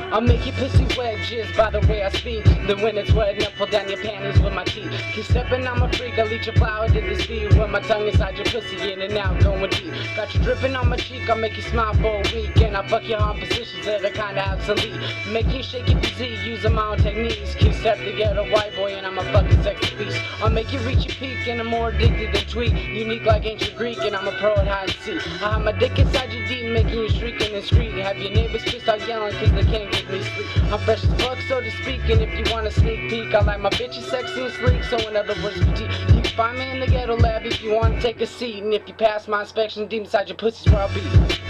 I'll make your pussy wet just by the way I speak. Then when it's wet, I'll pull down your panties with my teeth. Keep stepping, I'm a freak, I'll eat your flower to the speed. With my tongue inside your pussy, in and out, going deep. Got you dripping on my cheek, I'll make you smile for a week. And I'll fuck your arm positions that are kinda obsolete. Make you shake your physique, using my own techniques. Keep step to get a white boy, and I'm a fucking sexy beast. I'll make you reach your peak, and I'm more addicted than tweet. Unique like ancient Greek, and I'm a pro at hide and seek. I have my dick inside your deep, making you shriek in the street. Have your neighbors pissed out yelling, cause they can't get me sleep. I'm fresh as fuck, so to speak, and if you want a sneak peek, I like my bitches sexy and sleek, so in other words, petite. You can find me in the ghetto lab if you want to take a seat, and if you pass my inspection, deep inside your pussy's where I'll be.